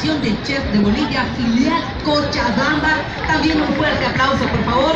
Asociación de Chefs de Bolivia, filial Cochabamba. También un fuerte aplauso, por favor.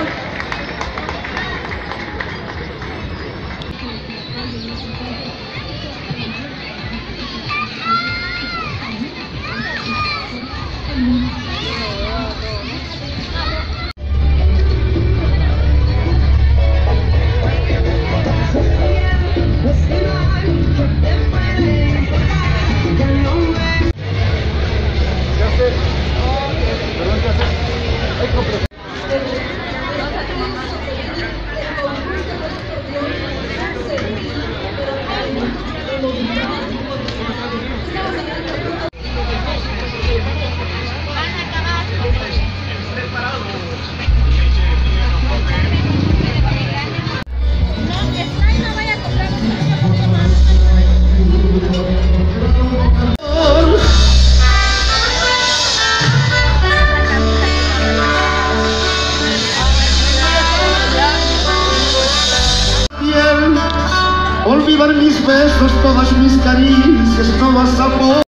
Olvidar mis besos, todas mis caricias, no más amor.